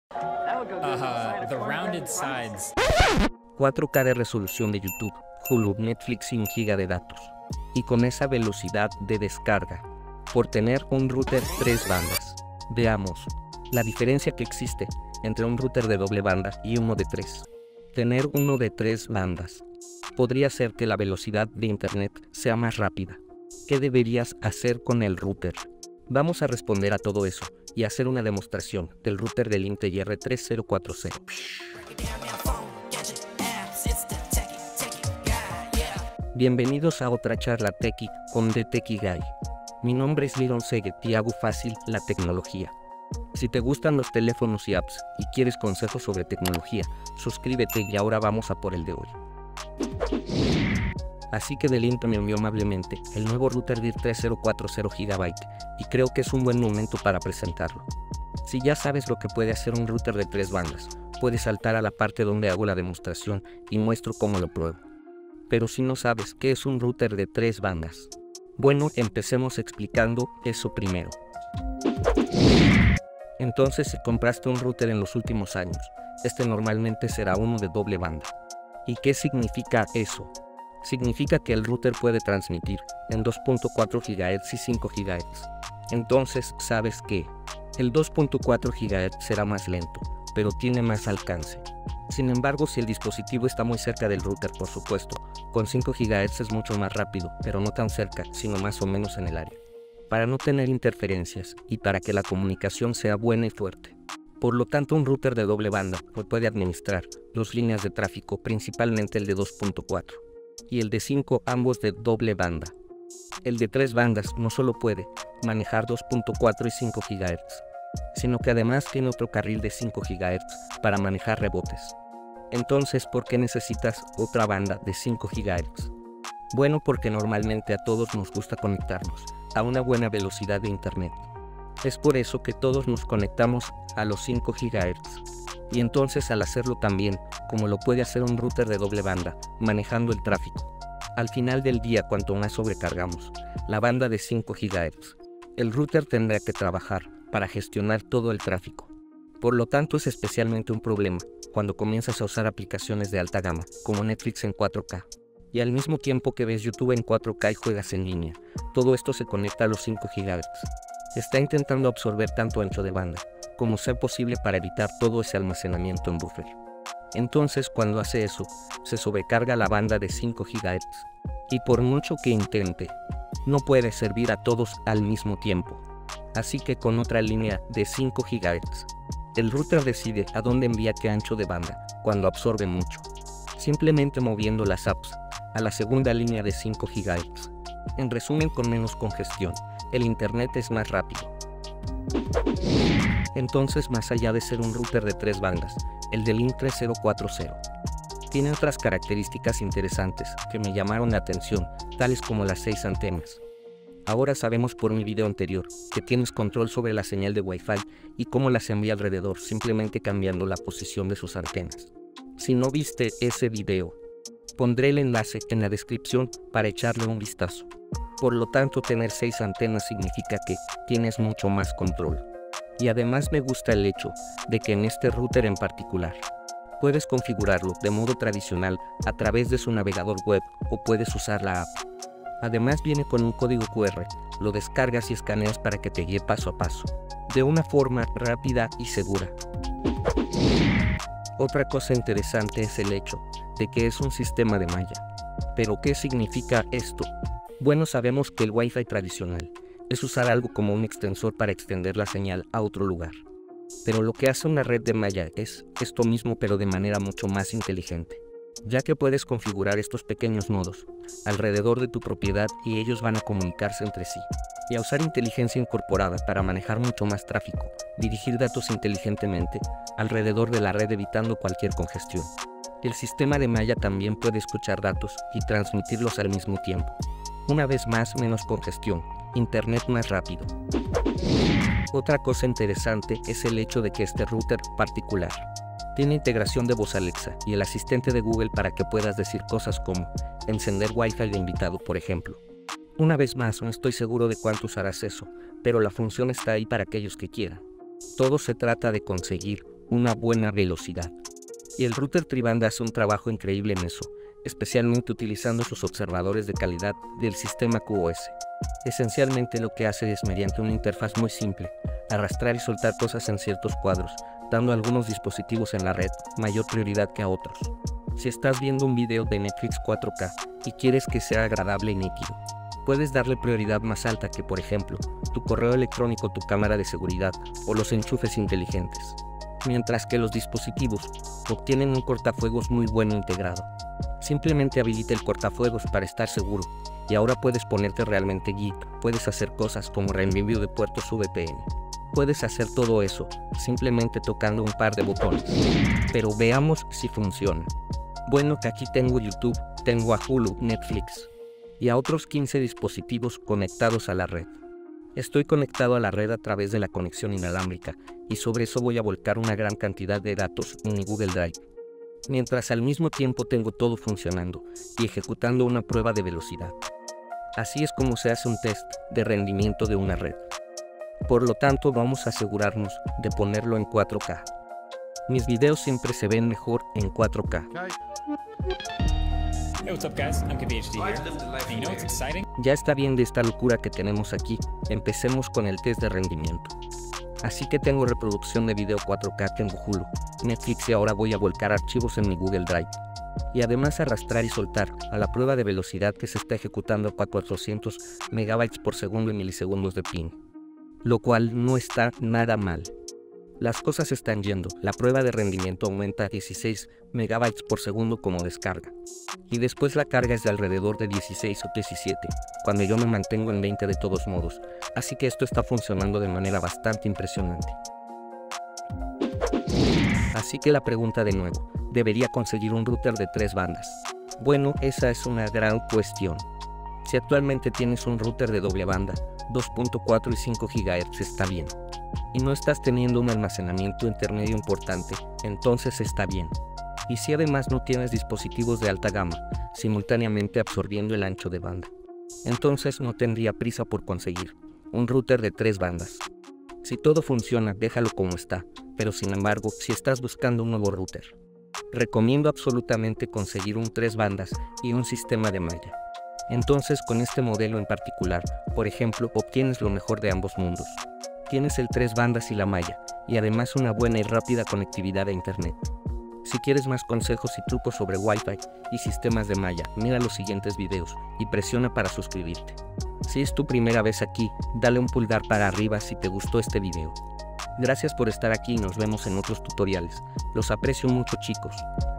The rounded sides. 4K de resolución de YouTube, Hulu, Netflix y 1 GB de datos. Y con esa velocidad de descarga, por tener un router 3 bandas. Veamos la diferencia que existe entre un router de doble banda y uno de 3. Tener uno de 3 bandas podría hacer que la velocidad de internet sea más rápida. ¿Qué deberías hacer con el router? Vamos a responder a todo eso y hacer una demostración del router del Integer 3040. Bienvenidos a otra charla Techie con The Techie Guy. Mi nombre es Liron Seget y hago fácil la tecnología. Si te gustan los teléfonos y apps y quieres consejos sobre tecnología, suscríbete y ahora vamos a por el de hoy. Así que Delinte me envió amablemente el nuevo router DIR 3040 GB y creo que es un buen momento para presentarlo. Si ya sabes lo que puede hacer un router de 3 bandas, puedes saltar a la parte donde hago la demostración y muestro cómo lo pruebo. Pero si no sabes qué es un router de 3 bandas, bueno, empecemos explicando eso primero. Entonces, si compraste un router en los últimos años, este normalmente será uno de doble banda. ¿Y qué significa eso? Significa que el router puede transmitir en 2.4 GHz y 5 GHz. Entonces, sabes que el 2.4 GHz será más lento, pero tiene más alcance. Sin embargo, si el dispositivo está muy cerca del router, por supuesto, con 5 GHz es mucho más rápido, pero no tan cerca, sino más o menos en el área, para no tener interferencias y para que la comunicación sea buena y fuerte. Por lo tanto, un router de doble banda puede administrar 2 líneas de tráfico, principalmente el de 2.4 y el de 5, ambos de doble banda. El de 3 bandas no solo puede manejar 2.4 y 5 GHz, sino que además tiene otro carril de 5 GHz para manejar rebotes. Entonces, ¿por qué necesitas otra banda de 5 GHz? Bueno, porque normalmente a todos nos gusta conectarnos a una buena velocidad de internet. Es por eso que todos nos conectamos a los 5 GHz. Y entonces al hacerlo también, como lo puede hacer un router de doble banda, manejando el tráfico. Al final del día, cuanto más sobrecargamos la banda de 5 GHz, el router tendrá que trabajar para gestionar todo el tráfico. Por lo tanto, es especialmente un problema cuando comienzas a usar aplicaciones de alta gama, como Netflix en 4K. Y al mismo tiempo que ves YouTube en 4K y juegas en línea, todo esto se conecta a los 5 GHz. Está intentando absorber tanto ancho de banda como sea posible para evitar todo ese almacenamiento en buffer. Entonces, cuando hace eso, se sobrecarga la banda de 5 GHz. Y por mucho que intente, no puede servir a todos al mismo tiempo. Así que con otra línea de 5 GHz, el router decide a dónde envía qué ancho de banda cuando absorbe mucho, simplemente moviendo las apps a la segunda línea de 5 GHz. En resumen, con menos congestión, el internet es más rápido. Entonces, más allá de ser un router de 3 bandas, el Delinte 3040 tiene otras características interesantes que me llamaron la atención, tales como las 6 antenas. Ahora sabemos por mi video anterior que tienes control sobre la señal de Wi-Fi y cómo las envía alrededor simplemente cambiando la posición de sus antenas. Si no viste ese video, pondré el enlace en la descripción para echarle un vistazo. Por lo tanto, tener 6 antenas significa que tienes mucho más control. Y además me gusta el hecho de que en este router en particular, puedes configurarlo de modo tradicional a través de su navegador web o puedes usar la app. Además viene con un código QR, lo descargas y escaneas para que te guíe paso a paso, de una forma rápida y segura. Otra cosa interesante es el hecho de que es un sistema de malla. ¿Pero qué significa esto? Bueno, sabemos que el Wi-Fi tradicional es usar algo como un extensor para extender la señal a otro lugar. Pero lo que hace una red de malla es esto mismo, pero de manera mucho más inteligente, ya que puedes configurar estos pequeños nodos alrededor de tu propiedad y ellos van a comunicarse entre sí, y a usar inteligencia incorporada para manejar mucho más tráfico, dirigir datos inteligentemente alrededor de la red evitando cualquier congestión. El sistema de malla también puede escuchar datos y transmitirlos al mismo tiempo. Una vez más, menos congestión, internet más rápido. Otra cosa interesante es el hecho de que este router particular tiene integración de voz Alexa y el asistente de Google para que puedas decir cosas como encender Wi-Fi de invitado, por ejemplo. Una vez más, no estoy seguro de cuánto usarás eso, pero la función está ahí para aquellos que quieran. Todo se trata de conseguir una buena velocidad. Y el router Tribanda hace un trabajo increíble en eso, especialmente utilizando sus observadores de calidad del sistema QoS. Esencialmente lo que hace es, mediante una interfaz muy simple, arrastrar y soltar cosas en ciertos cuadros, dando a algunos dispositivos en la red mayor prioridad que a otros. Si estás viendo un video de Netflix 4K y quieres que sea agradable y nítido, puedes darle prioridad más alta que, por ejemplo, tu correo electrónico, tu cámara de seguridad o los enchufes inteligentes. Mientras que los dispositivos obtienen un cortafuegos muy bueno integrado. Simplemente habilita el cortafuegos para estar seguro, y ahora puedes ponerte realmente geek. Puedes hacer cosas como reenvío de puertos VPN. Puedes hacer todo eso simplemente tocando un par de botones. Pero veamos si funciona. Bueno, que aquí tengo YouTube, tengo a Hulu, Netflix y a otros 15 dispositivos conectados a la red. Estoy conectado a la red a través de la conexión inalámbrica y sobre eso voy a volcar una gran cantidad de datos en mi Google Drive. Mientras al mismo tiempo tengo todo funcionando y ejecutando una prueba de velocidad. Así es como se hace un test de rendimiento de una red. Por lo tanto, vamos a asegurarnos de ponerlo en 4K. Mis videos siempre se ven mejor en 4K. Hey, what's up guys? I'm KBHD here. And you know what's exciting? Ya está bien de esta locura que tenemos aquí, empecemos con el test de rendimiento. Así que tengo reproducción de video 4K, tengo Hulu, Netflix y ahora voy a volcar archivos en mi Google Drive. Y además arrastrar y soltar a la prueba de velocidad que se está ejecutando a 400 MB por segundo y milisegundos de ping. Lo cual no está nada mal. Las cosas están yendo, la prueba de rendimiento aumenta a 16 MB por segundo como descarga. Y después la carga es de alrededor de 16 o 17, cuando yo me mantengo en 20 de todos modos, así que esto está funcionando de manera bastante impresionante. Así que la pregunta de nuevo, ¿debería conseguir un router de 3 bandas? Bueno, esa es una gran cuestión. Si actualmente tienes un router de doble banda, 2.4 y 5 GHz está bien, y no estás teniendo un almacenamiento intermedio importante, entonces está bien. Y si además no tienes dispositivos de alta gama, simultáneamente absorbiendo el ancho de banda, entonces no tendría prisa por conseguir un router de 3 bandas. Si todo funciona, déjalo como está, pero sin embargo, si estás buscando un nuevo router, recomiendo absolutamente conseguir un 3 bandas y un sistema de malla. Entonces con este modelo en particular, por ejemplo, obtienes lo mejor de ambos mundos. Tienes el 3 bandas y la malla, y además una buena y rápida conectividad a internet. Si quieres más consejos y trucos sobre Wi-Fi y sistemas de malla, mira los siguientes videos y presiona para suscribirte. Si es tu primera vez aquí, dale un pulgar para arriba si te gustó este video. Gracias por estar aquí y nos vemos en otros tutoriales. Los aprecio mucho, chicos.